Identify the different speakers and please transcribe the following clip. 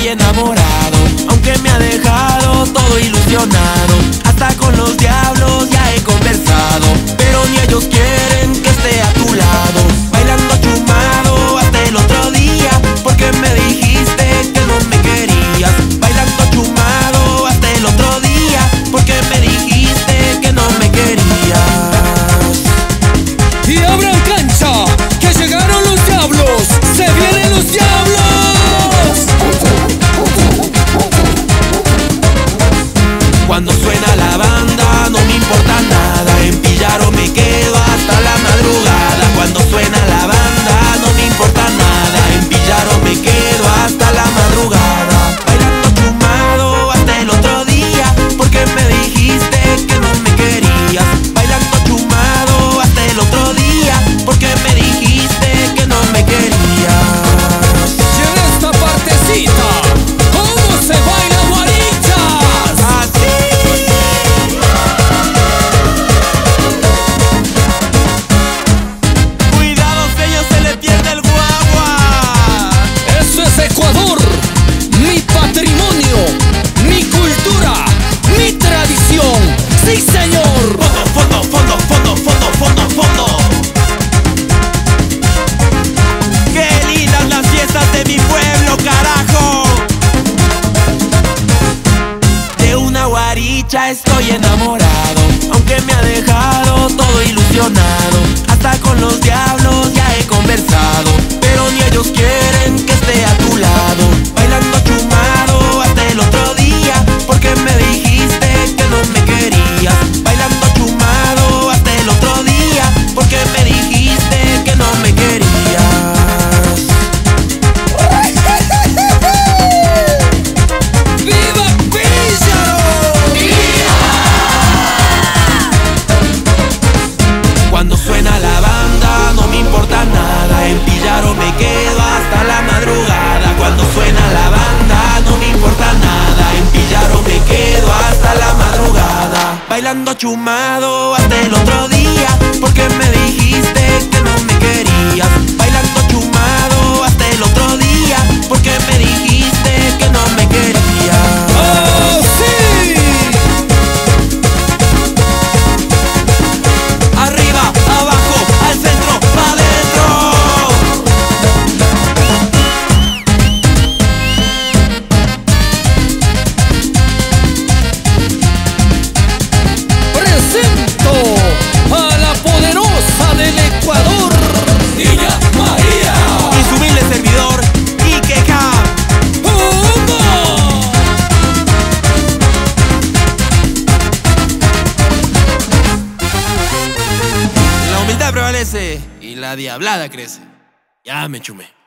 Speaker 1: enamorado, aunque me ha dejado todo ilusionado. Hasta con los diablos ya he conversado, pero ni ellos quieren que esté a tu lado. Bailando chumado hasta el otro día, porque me dijiste que no me querías. Bailando chumado hasta el otro día, porque me dijiste que no me querías.
Speaker 2: Y abran cancha, que llegaron los diablos, se vienen los diablos.
Speaker 1: Cuando suena la banda no me importa nada, en Pillaro me quedo hasta la madrugada. Cuando suena la banda no me importa nada, en Pillaro me quedo hasta la madrugada. Bailando chumado hasta el otro día, porque me dijiste que no me querías. Bailando chumado hasta el otro día, porque me dijiste que no me querías.
Speaker 2: Y en esta partecita, ¿cómo se baila guarichas?
Speaker 1: Así. Cuidado que ellos se le pierde el guagua.
Speaker 2: Eso es Ecuador, mi patrimonio, mi cultura, mi tradición. ¡Sí, señor!
Speaker 1: Fondo, fondo, fondo, fondo, fondo, fondo. Qué lindas las fiestas de mi pueblo, carajo. De una guaricha estoy enamorado, aunque me ha dejado todo ilusionado. Hasta con los diablos ya he conversado, pero ni ellos quieren que esté a tu lado. Bailando chumado hasta el otro día, porque me dijiste que no me querías. Bailando chumado hasta el otro día, porque me dijiste que no me querías.
Speaker 2: ¡Viva Píllaro!
Speaker 1: Cuando suena la banda no me importa nada, en Pillaro me quedo hasta la madrugada. Cuando suena la banda no me importa nada, en Pillaro me quedo hasta la madrugada. Bailando chumado hasta el otro día, porque me dijiste que no me querías. Bailando chumado hasta el otro día, porque me dijiste que no me querías.
Speaker 2: ¡Oh, sí!
Speaker 1: Arriba, abajo, al centro, pa' adentro.
Speaker 2: Presento a la poderosa del Ecuador, Niña María.
Speaker 1: Y su humilde servidor, Ikeja. La humildad prevalece y la diablada crece. Ya me chumé.